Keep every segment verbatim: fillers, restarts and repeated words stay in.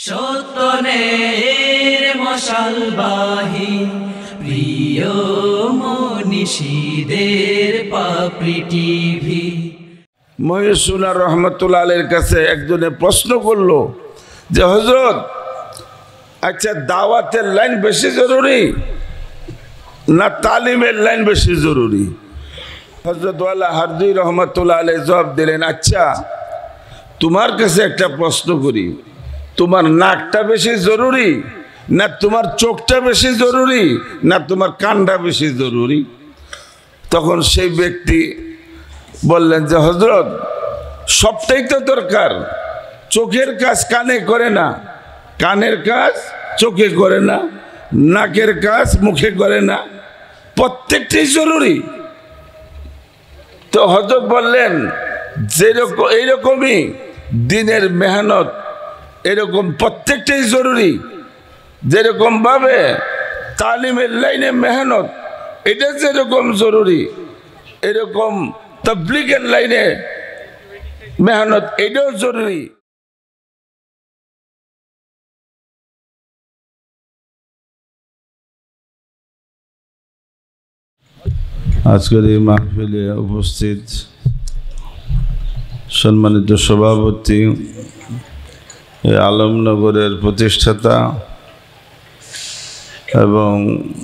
সত্যনের মশালবাহী প্রিয় মনীষীদের পাপড়ি টিভি। মহিউদ্দিন রহমতুল্লাহ আলাইহির কাছে একজনে প্রশ্ন করলো যে হযরত, আচ্ছা দাওয়াতের লাইন বেশি জরুরি না তালিমের লাইন বেশি জরুরি? হযরত ওয়ালা হারদি রহমতুল্লাহ আলাইহি জবাব দিলেন, আচ্ছা তোমার কাছে একটা প্রশ্ন করি, তোমার নাকটা বেশি জরুরি না তোমার চোখটা বেশি জরুরি না তোমার কানটা বেশি জরুরি? তখন সেই ব্যক্তি বললেন যে হযরত, সবটাই তো দরকার। চোখের কাজ কানে করে না, কানের কাজ চোখে করে না, নাকের কাজ মুখে করে না, প্রত্যেকটাই জরুরি। তো হযরত বললেন, যেরকম এইরকমই দিনের মেহনত এরকম প্রত্যেকটাই জরুরি। যেরকম ভাবে তালিমের লাইনে মেহনত এটা যেরকম জরুরি, এরকম তাবলীগের লাইনে মেহনত এটাও জরুরি। আজকের এই মাহফিলে উপস্থিত সম্মানিত সভাপতি, এই আলমনগরের প্রতিষ্ঠাতা এবং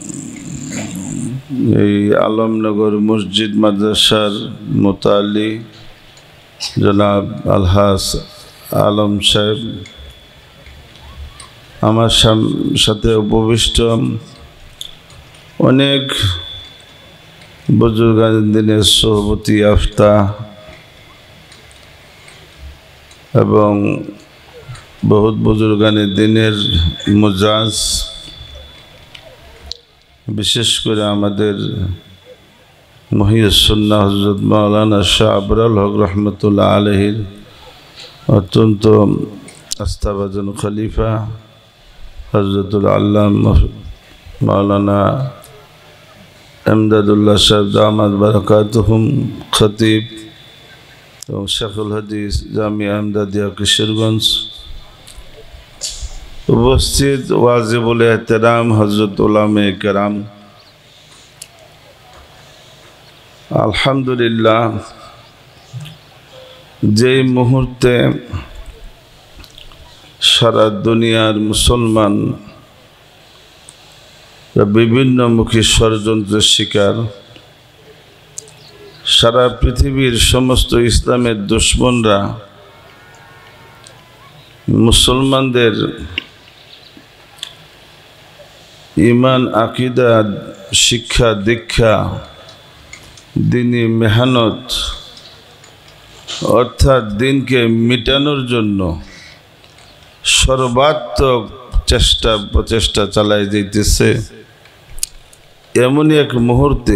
এই আলমনগর মসজিদ মাদ্রাসার মুতাল্লি জনাব আলহাজ আলম সাহেব, আমার সাথে উপবিষ্ট অনেক বুজুর্গান দিনের সোহবতি আফতা এবং বহুত বুজুর্গানে দিনের মুজাজ, বিশেষ করে আমাদের মহিউদ্দিন হযরত মাওলানা শাহ আবরাল হক রহমতুল্লাহ আলাইহির অত্যন্ত আস্থাভাজন খলিফা হযরতুল আল্লামা মাওলানা এমদাদুল্লাহ সাহেব দামাত বারাকাতুহুম খতিব এবং শেখুল হাদিস জামিয়া এমদাদিয়া কিশোরগঞ্জ, উপস্থিত ওয়াজিবুল এহতেরাম হযরত উলামে কেরাম, আলহামদুলিল্লাহ, যেই মুহূর্তে সারা দুনিয়ার মুসলমান বিভিন্নমুখী ষড়যন্ত্রের শিকার, সারা পৃথিবীর সমস্ত ইসলামের দুশ্মনরা মুসলমানদের ইমান আকিদা শিক্ষা দীক্ষা দিনী মেহনত অর্থাৎ দিনকে মিটানোর জন্য সর্বাত্মক চেষ্টা প্রচেষ্টা চালায় যাইতেছে, এমনই এক মুহূর্তে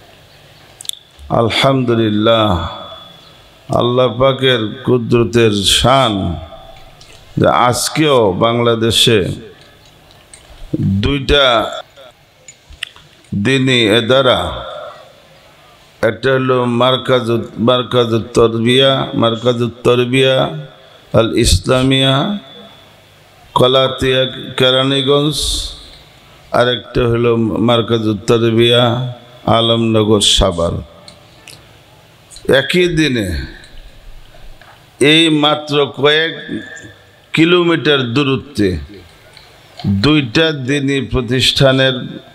আলহামদুলিল্লাহ আল্লাহ পাকের কুদরতের শান যে আজকেও বাংলাদেশে দুইটা দিনই এদারা, একটা হলো মার্কাজুত মার্কাজুত তরবিয়া মার্কাজুত তরবিয়া আল ইসলামিয়া কলাতিয়া কেরানীগঞ্জ, আরেকটা হলো মার্কাজুত তরবিয়া আলমনগর সাভার। একই দিনে এই মাত্র কয়েক কিলোমিটার দূরত্বে দুইটা দিনই প্রতিষ্ঠানের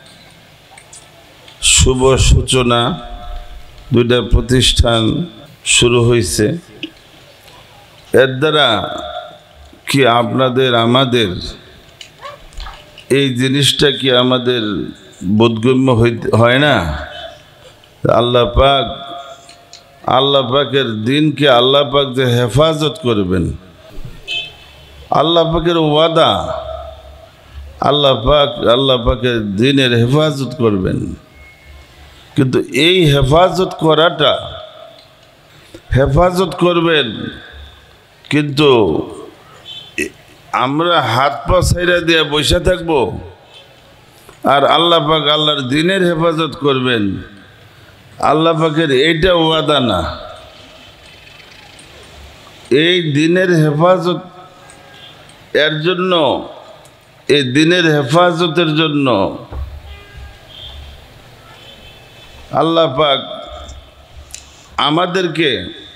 শুভ সূচনা, দুইটা প্রতিষ্ঠান শুরু হয়েছে। এর দ্বারা কি আপনাদের আমাদের এই জিনিসটা কি আমাদের বোধগম্য হয় না? আল্লাহ পাক আল্লাহ পাকের দিনকে আল্লাহ পাক যে হেফাজত করবেন, আল্লাহ পাকের ওয়াদা, আল্লাহ পাক আল্লাহ পাকের দিনের হেফাজত করবেন। কিন্তু এই হেফাজত করাটা হেফাজত করবেন, কিন্তু আমরা হাত পা ছাইরা দিয়ে বসে থাকবো আর আল্লাহ পাক আল্লাহর দিনের হেফাজত করবেন, আল্লাহ পাকের এইটা ওয়াদা না। এই দিনের হেফাজত এর জন্য এই দিনের হেফাজতের জন্য আল্লাহ পাক আমাদেরকে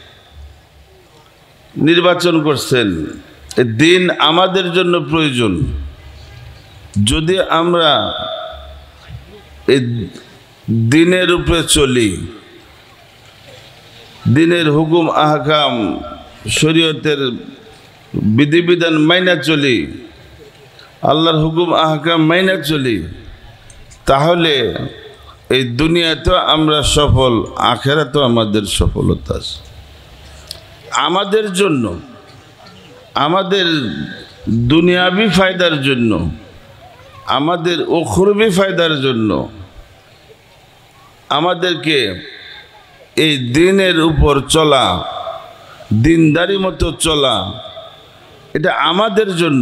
নির্বাচন করছেন। এই দিন আমাদের জন্য প্রয়োজন। যদি আমরা এই দিনের উপরে চলি, দিনের হুকুম আহকাম শরীয়তের বিধিবিধান মাইনা চলি, আল্লাহর হুকুম আহকাম মাইনা চলি, তাহলে এই দুনিয়াতেও আমরা সফল, আখেরাতেও আমাদের সফলতা আছে। আমাদের জন্য, আমাদের দুনিয়াবি ফায়দার জন্য, আমাদের উখরবি ফায়দার জন্য আমাদেরকে এই দিনের উপর চলা, দিনদারি মতো চলা, এটা আমাদের জন্য।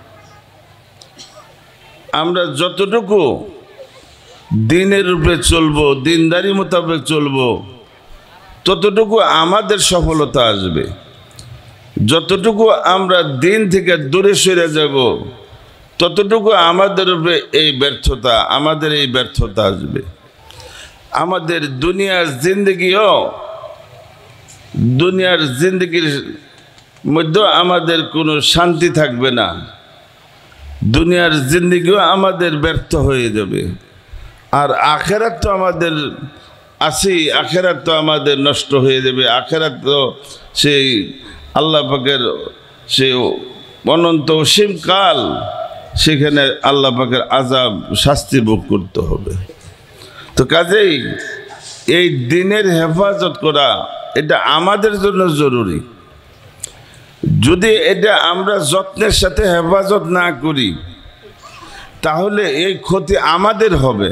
আমরা যতটুকু দিনের উপরে চলবো, দিনদারি মোতাবেক চলবো, ততটুকু আমাদের সফলতা আসবে। যতটুকু আমরা দিন থেকে দূরে সরে যাব, ততটুকু আমাদের উপরে এই ব্যর্থতা, আমাদের এই ব্যর্থতা আসবে। আমাদের দুনিয়ার জিন্দগিও, দুনিয়ার জিন্দগির মধ্যে আমাদের কোনো শান্তি থাকবে না। দুনিয়ার জিন্দগিও আমাদের ব্যর্থ হয়ে যাবে। আর আখেরাত তো আমাদের আসি, আখেরাত তো আমাদের নষ্ট হয়ে যাবে। আখেরাত তো সেই আল্লাহ পাকের সেই অনন্ত অসীম কাল, সেখানে আল্লাহ পাকের আযাব, শাস্তি ভোগ করতে হবে। তো কাজেই এই দিনের হেফাজত করা এটা আমাদের জন্য জরুরি। যদি এটা আমরা যত্নের সাথে হেফাজত না করি, তাহলে এই ক্ষতি আমাদের হবে,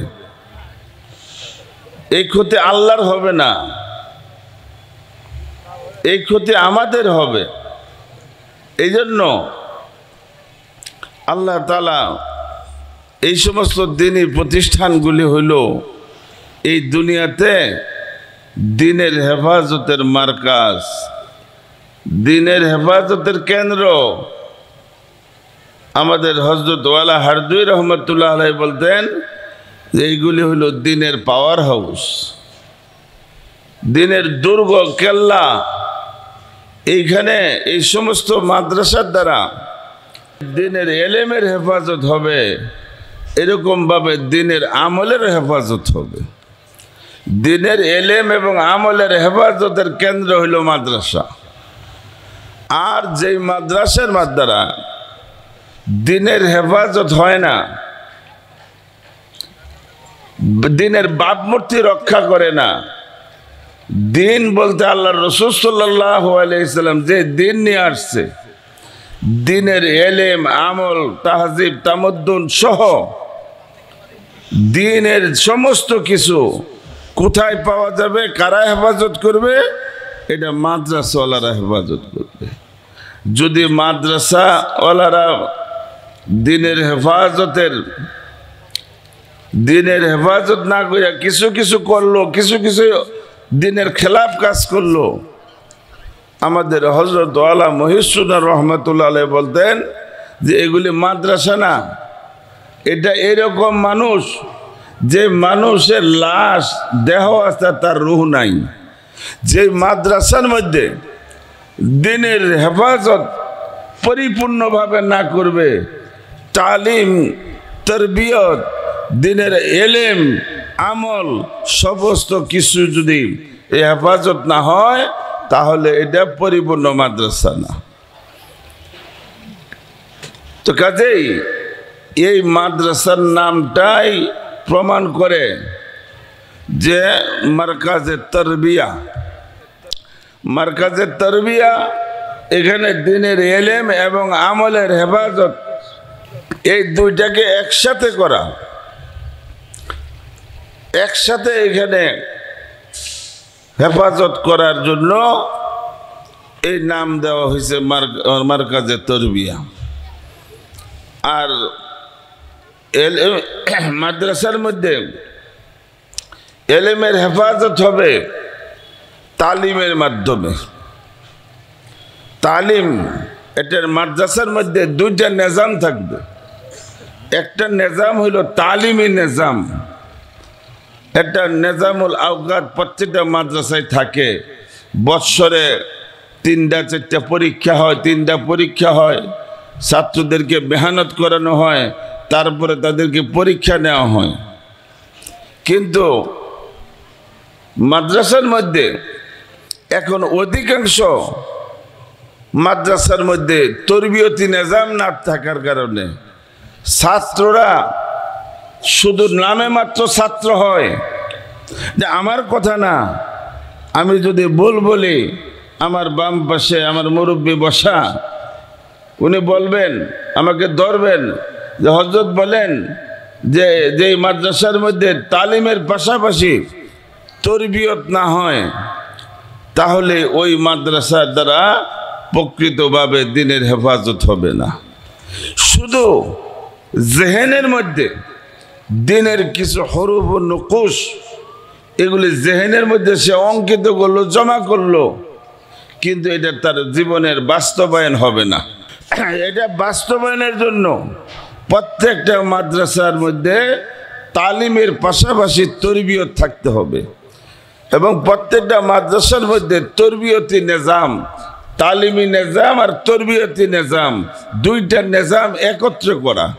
এই ক্ষতি আল্লাহর হবে না, এই ক্ষতি আমাদের হবে। এই জন্য আল্লাহ তাআলা এই সমস্ত দিনী প্রতিষ্ঠানগুলি হইল এই দুনিয়াতে দিনের হেফাজতের মার্কাজ, দিনের হেফাজতের কেন্দ্র। আমাদের হযরত ওয়ালা হারদুই রহমতুল্লাহ আলাইহি বলতেন যে এইগুলি হইল দিনের পাওয়ার হাউস, দিনের দুর্গ কেল্লা। এইখানে এই সমস্ত মাদ্রাসার দ্বারা দিনের এলেমের হেফাজত হবে, এরকমভাবে দিনের আমলের হেফাজত হবে। দিনের এলেম এবং আমলের হেফাজতের কেন্দ্র হইল মাদ্রাসা। আর যেই মাদ্রাসার দ্বারা দিনের হেফাজত হয় না, দিনের ভাবমূর্তি রক্ষা করে না, দিন বলতে আল্লাহর রাসূল সাল্লাল্লাহু আলাইহি সাল্লাম যে দিন নিয়ে আসছে, দিনের এলেম, আমল, তাহজিব, তামাদ্দুন সহ দিনের সমস্ত কিছু কোথায় পাওয়া যাবে, কারা হেফাজত করবে? এটা মাদ্রাসাওয়ালারা হেফাজত করবে। যদি মাদ্রাসাওয়ালারা দিনের হেফাজতের দিনের হেফাজত না করে কিছু কিছু করলো, কিছু কিছু দিনের খেলাফ কাজ করলো, আমাদের হযরত ওয়ালা মহিউদ্দিন রহমতুল্লাহ আলাইহি বলতেন যে এগুলি মাদ্রাসা না, এটা এরকম মানুষ যে মানুষের লাশ, দেহ আছে, তার রূহ নাই। যে মাদ্রাসার মধ্যে দিনের হেফাজত পরিপূর্ণভাবে না করবে, তালিম, তরবিয়ত, দিনের এলেম, আমল সমস্ত কিছু যদি এই হেফাজত না হয়, তাহলে এটা পরিপূর্ণ মাদ্রাসা না। তো কাজেই এই মাদ্রাসার নামটাই প্রমাণ করে যে মারকাজে তরবিয়া, মারকাজে তরবিয়া, এখানে দিনের এলেম এবং আমলের হেফাজত এই দুইটাকে একসাথে করা, একসাথে এখানে হেফাজত করার জন্য এই নাম দেওয়া হয়েছে মারকাজে তরবিয়া। আর মাদ্রাসার মধ্যে এলেমের হেফাজত হবে তালিমের মাধ্যমে। তালিম এটার মাদ্রাসার মধ্যে দুইটা নিজাম থাকবে। একটা নিজাম হইল তালিমি নিজাম, একটা নিজামুল আওকাত প্রত্যেকটা মাদ্রাসায় থাকে। বৎসরে তিনটা চারটা পরীক্ষা হয়, তিনটা পরীক্ষা হয়, ছাত্রদেরকে মেহনত করানো হয়, তারপরে তাদেরকে পরীক্ষা নেওয়া হয়। কিন্তু মাদ্রাসার মধ্যে এখন অধিকাংশ মাদ্রাসার মধ্যে তরবিয়তি নিজাম না থাকার কারণে ছাত্ররা শুধু নামে মাত্র ছাত্র হয়। যে আমার কথা না, আমি যদি ভুল বলি, আমার বাম পাশে আমার মুরব্বী বসা, উনি বলবেন, আমাকে ধরবেন যে হযরত বলেন যে যেই মাদ্রাসার মধ্যে তালিমের পাশাপাশি তরবিয়ত না হয়, তাহলে ওই মাদ্রাসার দ্বারা প্রকৃতভাবে দিনের হেফাজত হবে না। শুধু জেহেনের মধ্যে দিনের কিছু হরফ ও নুকুশ, এগুলি জেহেনের মধ্যে সে অঙ্কিত করলো, জমা করলো, কিন্তু এটা তার জীবনের বাস্তবায়ন হবে না। এটা বাস্তবায়নের জন্য প্রত্যেকটা মাদ্রাসার মধ্যে তালিমের পাশাপাশি তরবিয়ত থাকতে হবে, এবং প্রত্যেকটা মাদ্রাসার মধ্যে তরবিয়তি নিজাম, তালিমি নিজাম আর তরবিয়তি নিজাম, দুইটা নিজাম একত্র করা।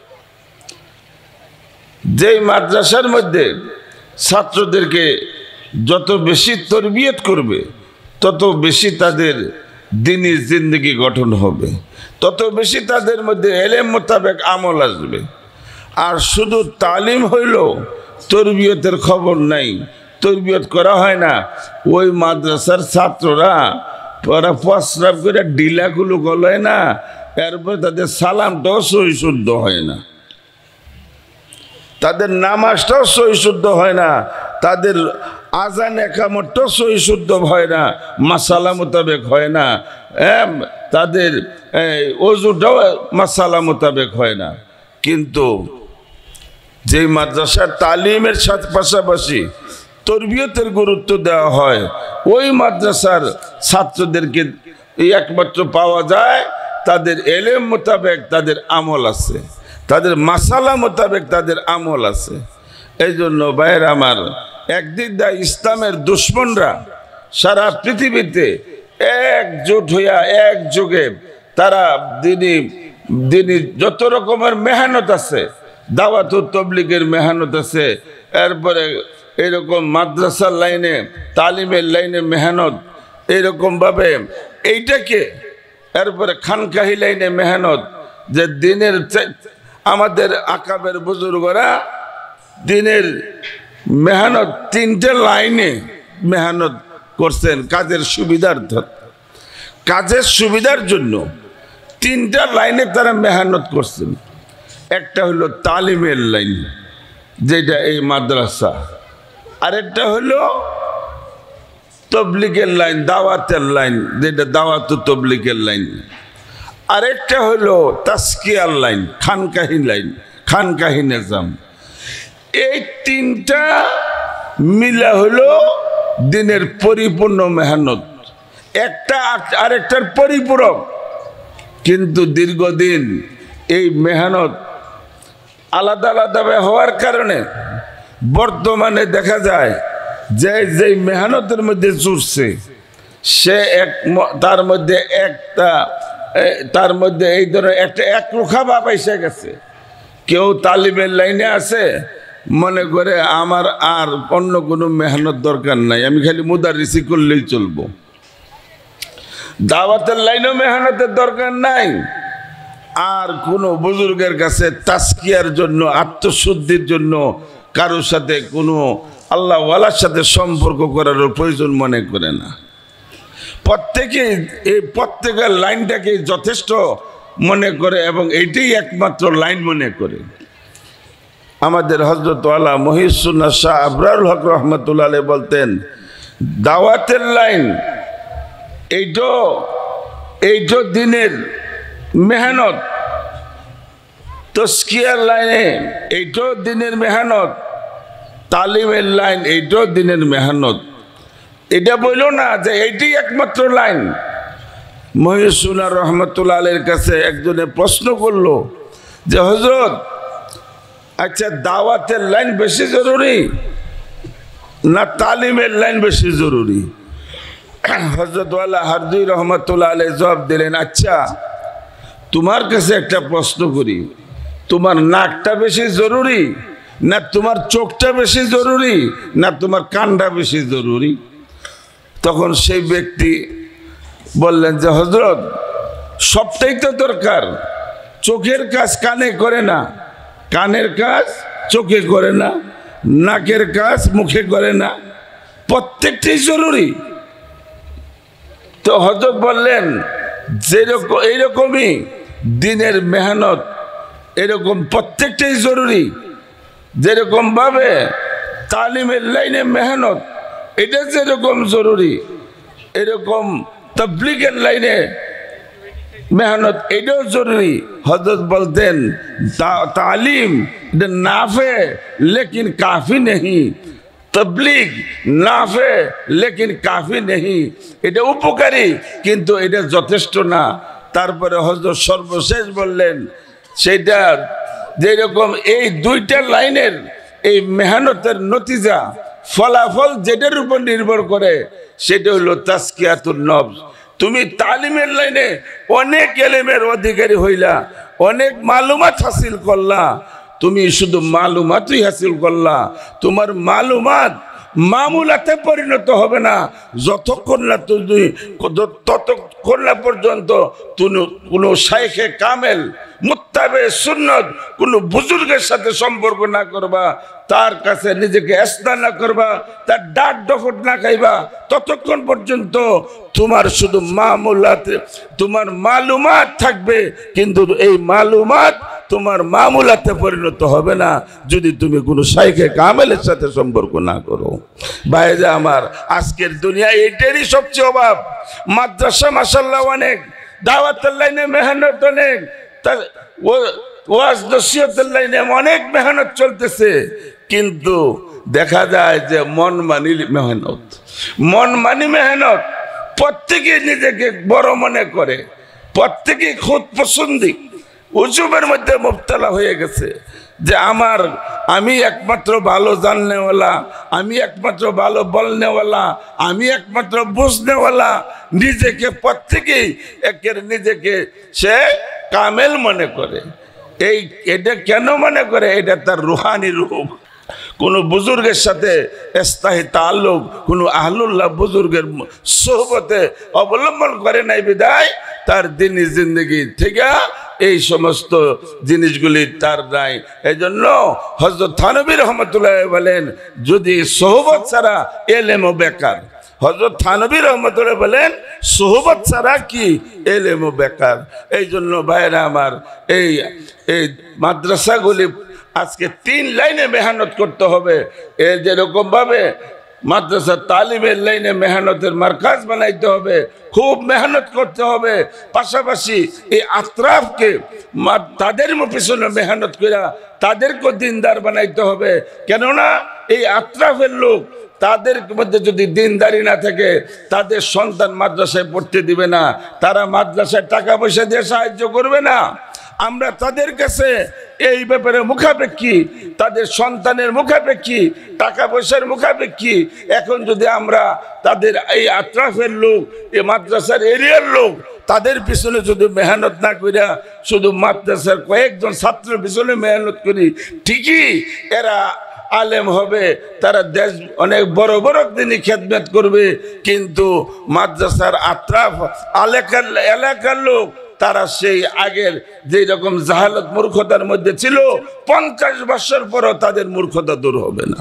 যেই মাদ্রাসার মধ্যে ছাত্রদেরকে যত বেশি তরবিয়ত করবে, তত বেশি তাদের দ্বীনি জিন্দেগি গঠন হবে, তত বেশি তাদের মধ্যে এলেম মোতাবেক আমল আসবে। আর শুধু তালিম হইল, তরবিয়তের খবর নাই, তরবিয়ত করা হয় না, ওই মাদ্রাসার ছাত্ররা ওরা প্রস্রাব করে ডিলাগুলো গলায় না, এরপরে তাদের সালামটাও সহি শুদ্ধ হয় না, তাদের নামাজটাও সহি শুদ্ধ হয় না, তাদের আজান একামতটাও সহি শুদ্ধ হয় না, মাসালা মোতাবেক হয় না, তাদের ওযুটাও মাসালা মোতাবেক হয় না। কিন্তু যে মাদ্রাসার তালিমের সাথে পাশাপাশি তরবিয়তের গুরুত্ব দেওয়া হয়, ওই মাদ্রাসার ছাত্রদেরকে একমাত্র পাওয়া যায় তাদের এলেম মোতাবেক তাদের আমল আছে, তাদের মাসালা মোতাবেক তাদের আমল আছে। এই জন্য ভাইয়ের আমার, একদিক দা ইসলামের দুশ্মনরা সারা পৃথিবীতে একজোট হইয়া একযোগে তারা দিনী দিনী যত রকমের মেহনত আছে, দাওয়াত ও তাবলীগের মেহনত আছে, এরপরে এরকম মাদ্রাসার লাইনে তালিমের লাইনে মেহনত, এইরকমভাবে এইটাকে এরপরে খানকাহি লাইনে মেহনত, যে দিনের আমাদের আকাবের বুজুর্গরা দিনের মেহনত তিনটে লাইনে মেহনত করছেন কাজের সুবিধার্থ, কাজের সুবিধার জন্য তিনটা লাইনে তারা মেহনত করছেন। একটা হলো তালিমের লাইন, যেটা এই মাদ্রাসা, আরেকটা হলো তবলিগের লাইন, দাওয়াতের লাইন, যেটা দাওয়াত তবলিগের লাইন, আরেকটা হলো তাসকিয়ার লাইন, খানকাহি লাইন, খানকাহি নিজাম। এই তিনটা মিলা হলো দিনের পরিপূর্ণ মেহনত, একটা আরেকটার পরিপূরক। কিন্তু দীর্ঘদিন এই মেহনত আলাদা আলাদা হওয়ার কারণে বর্তমানে দেখা যায় যে যেই মেহনতের মধ্যে জুড়ছে সে এক, তার মধ্যে একটা তার মধ্যে এই ধরনের একটা একরোখা ভাব এসে গেছে। কেউ তালিমের লাইনে আছে, মনে করে আমার আর অন্য কোনো মেহনত দরকার নাই, আমি খালি মুদারিসি করলেই চলবো। দাওয়াতের লাইনেও মেহনতের দরকার নাই, আর কোনো বুজুর্গের কাছে তাসকিয়ার জন্য, আত্মশুদ্ধির জন্য কারোর সাথে কোনো আল্লাহ ওয়ালার সাথে সম্পর্ক করার প্রয়োজন মনে করে না। প্রত্যেকে এই প্রত্যেকের লাইনটাকে যথেষ্ট মনে করে এবং এইটাই একমাত্র লাইন মনে করে। আমাদের হযরত ওয়ালা মহিউদ্দিন শাহ আবরারুল হক রহমতুল্লাহ আলাইহি বলতেন, দাওয়াতের লাইন এইটো এইটো দিনের মেহনত, তাসকিয়ার লাইনে এইটো দিনের মেহনত, তালিমের লাইন এইটো দিনের মেহনত। এটা বলল না যে এইটাই একমাত্র লাইন। মহিউদ্দিন রহমতুল্লাহ আলাইহির কাছে একজনে প্রশ্ন করলো যে হযরত, আচ্ছা দাওয়াতের লাইন বেশি জরুরি না তালিমের লাইন বেশি জরুরি? হযরত ওয়ালা হারদুই রহমতুল্লাহ আলাইহি জবাব দিলেন, আচ্ছা তোমার কাছে একটা প্রশ্ন করি, তোমার নাকটা বেশি জরুরি না তোমার চোখটা বেশি জরুরি না তোমার কানটা বেশি জরুরি? তখন সেই ব্যক্তি বললেন যে হযরত, সবটাই তো দরকার। চোখের কাজ কানে করে না, কানের কাজ চোখে করে না, নাকের কাজ মুখে করে না, প্রত্যেকটাই জরুরি। তো হযরত বললেন, যেরকম এইরকমই দিনের মেহনত এরকম প্রত্যেকটাই জরুরি। যেরকম ভাবে তালিমের লাইনে মেহনত এটা যেরকম জরুরি, এরকম তাবলীগের লাইনে মেহনত এটাও জরুরি। হযরত বলতেন তালিম এটা নাফে লেকিন কাফি নেই, তবলীগ নাফে লেকিন কাফি নেই, এটা উপকারী কিন্তু এটা যথেষ্ট না। তারপরে হযরত সর্বশেষ বললেন, সেটা যেরকম এই দুইটা লাইনের এই মেহনতের নতিজা ফলাফল যেটার উপর নির্ভর করে সেটা হলো তাজকিয়াতুন নফস। তুমি তালিমের লাইনে অনেক এলেমের অধিকারী হইলা, অনেক মালুমাত হাসিল করলা, তুমি শুধু মালুমাতই হাসিল করলা, তোমার মালুমাত মামুলাতে পরিণত হবে না যতক্ষণ না তুমি ততক্ষণ না পর্যন্ত তুমি কোনো শাইখে কামেল মুত্তাবে সুন্নত কোনো বুজুর্গের সাথে সম্পর্ক না করবা, তার কাছে নিজেকে ইসনা না করবা, তার ডাক ডফট না খাইবা, ততক্ষণ পর্যন্ত তোমার শুধু মামুলাত তোমার মালুমাত থাকবে, কিন্তু এই মালুমাত তোমার মামুলাতে পরিণত হবে না যদি তুমি কোনো শাইখে কামেলের সাথে সম্পর্ক না করো। ভাইরা আমার, আজকের দুনিয়া এটারই সবচেয়ে অভাব। মাদ্রাসা মাশাআল্লাহ অনেক, দাওয়াতের লাইনে মেহনত অনেক, ওয়াজ নসিহতের লাইনে অনেক মেহনত চলতেছে, কিন্তু দেখা যায় যে মন মানি মেহনত মন মানি মেহনত প্রত্যেকে নিজেকে বড় মনে করে, প্রত্যেকে খুদ পছন্দি উজুবের মধ্যে মুবতলা হয়ে গেছে যে আমার আমি একমাত্র ভালো জাননেওয়ালা, আমি একমাত্র ভালো বলনেওয়ালা, আমি একমাত্র বুঝনেওয়ালা, নিজেকে প্রত্যেকেই একের নিজেকে সে কামেল মনে করে। এই এটা কেন মনে করে? এটা তার রুহানি রূপ। কোনো বুজুর্গের সাথে ইস্তাহি তাল্লুক, কোনো আহলুল্লাহ বুজুর্গের সোহবতে অবলম্বন করে নাই বিদায় তার দিনী জিন্দগি থেকে এই সমস্ত জিনিসগুলি তার নাই। এই জন্য হযরত থানভী রহমতুল্লাহ বলেন, যদি সোহবত ছাড়া এলেমও বেকার। হযরত থানভী রহমতুল্লাহ বলেন, সোহবত ছাড়া কি এলেমও বেকার। এই জন্য ভাইরা আমার, এই এই মাদ্রাসাগুলি আজকে তিন লাইনে মেহনত করতে হবে। এ যেরকম ভাবে মাদ্রাসা তালিমের লাইনে মেহনতের মার্কাজ বানাইতে হবে, খুব মেহনত করতে হবে, পাশাপাশি এই আত্রাফকে তাদের পিছনে মেহনত করে তাদেরকে দিনদার বানাইতে হবে। কেননা এই আত্রাফের লোক, তাদের মধ্যে যদি দিনদারি না থাকে তাদের সন্তান মাদ্রাসায় পড়তে দিবে না, তারা মাদ্রাসায় টাকা পয়সা দিয়ে সাহায্য করবে না। আমরা তাদের কাছে এই ব্যাপারে মুখাপেক্ষী, তাদের সন্তানের মুখাপেক্ষী, টাকা পয়সার মুখাপেক্ষী। এখন যদি আমরা তাদের এই আত্রাফের লোক, এই মাদ্রাসার এরিয়ার লোক, তাদের পিছনে যদি মেহনত না করিয়া শুধু মাদ্রাসার কয়েকজন ছাত্রের পিছনে মেহনত করি, ঠিকই এরা আলেম হবে, তারা দেশ অনেক বড় বড় দিনই খেদমত করবে, কিন্তু মাদ্রাসার আত্রাফ এলাকার এলাকার লোক তারা সেই আগের যে রকম জাহালত মূর্খতার মধ্যে ছিল, পঞ্চাশ বছর পরও তাদের মূর্খতা দূর হবে না।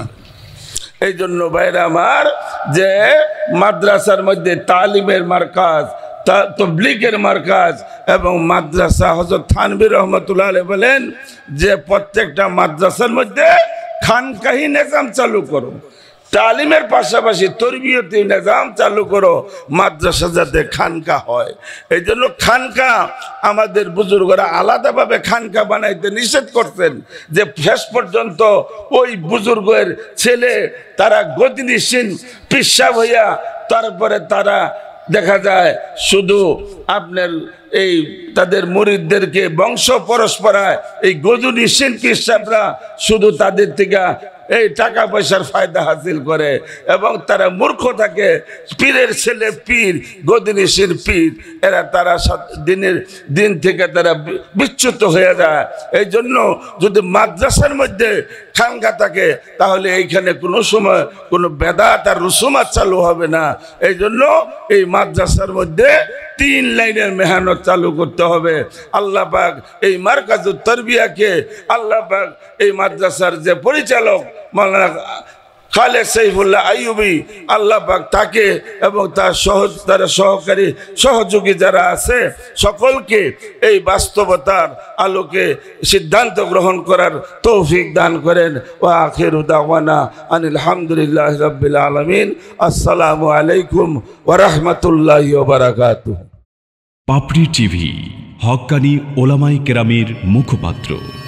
এই জন্য ভাইরা আমার, যে মাদ্রাসার মধ্যে তালিমের মার্কাজ, তাবলীগের মার্কাজ এবং মাদ্রাসা, হযরত থানভী রহমতুল্লাহ আলাইহি বলেন যে প্রত্যেকটা মাদ্রাসার মধ্যে খানকাহি নিজাম চালু করো, তালিমের পাশাপাশি তরবিয়তি নিজাম চালু করো, মাদ্রাসা যাতে খানকা হয়। এই জন্য খানকা আমাদের বুজুর্গরা আলাদাভাবে খানকা বানাইতে নিষেধ করতেন, যে শেষ পর্যন্ত ওই বুজুর্গের ছেলে তারা গদিনিসীন পিসাব হইয়া তারপরে তারা দেখা যায় শুধু আপনার এই তাদের মুরিদদেরকে বংশ পরস্পরায় এই গজনী শিল্পী সাহেবরা শুধু তাদের থেকে এই টাকা পয়সার ফায়দা হাসিল করে এবং তারা মূর্খ থাকে। পীরের ছেলে পীর, গদিনীশীর পীর, এরা তারা দিনের দিন থেকে তারা বিচ্যুত হয়ে যায়। এই জন্য যদি মাদ্রাসার মধ্যে খানকা থাকে তাহলে এইখানে কোনো সময় কোনো বেদাত আর রুসুমাত চালু হবে না। এই জন্য এই মাদ্রাসার মধ্যে তিন লাইনের মেহনত চালু করতে হবে। আল্লাহ পাক এই মারকাজুত তারবিয়াকে, আল্লাহ পাক এই মাদ্রাসার যে পরিচালক মাওলানা খালেদ সাইফুল্লাহ আইয়ুবী, আল্লাহ পাক তাকে এবং তার সহ তার সহকারী সহযোগী যারা আছে সকলকে এই বাস্তবতার আলোকে সিদ্ধান্ত গ্রহণ করার তৌফিক দান করেন। ওয়া আখিরু দাওয়ানা আনিল হামদুলিল্লাহি রাব্বিল আলামিন। আসসালামু আলাইকুম ওয়া রাহমাতুল্লাহি ওয়া বারাকাতুহু। পাপড়ি টিভি, হক্কানি ওলামায়ে কেরামের মুখপাত্র।